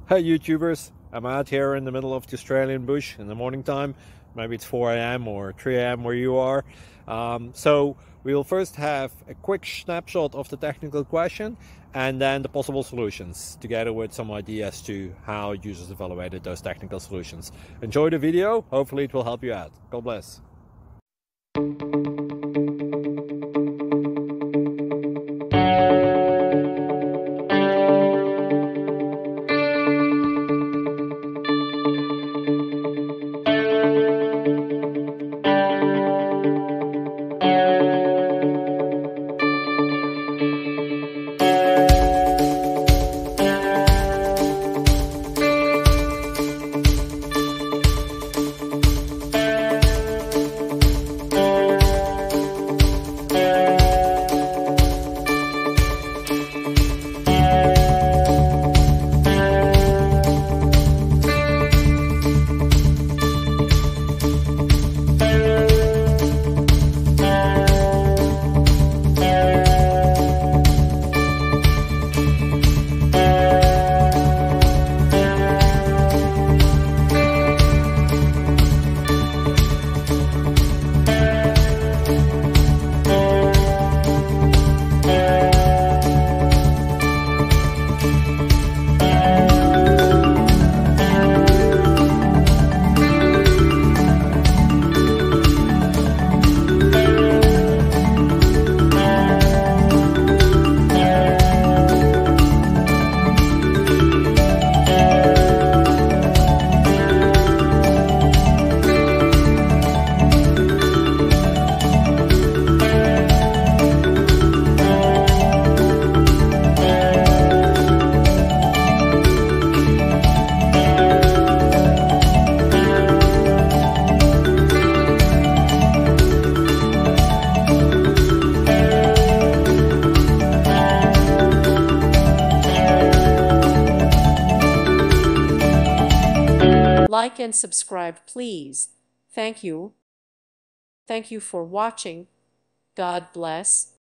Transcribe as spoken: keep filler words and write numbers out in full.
Hey YouTubers, I'm out here in the middle of the Australian bush in the morning time. Maybe it's four A M or three A M where you are. Um, so we will first have a quick snapshot of the technical question and then the possible solutions, together with some ideas to how users evaluated those technical solutions. Enjoy the video, hopefully it will help you out. God bless. Like and subscribe, please. Thank you. Thank you for watching. God bless.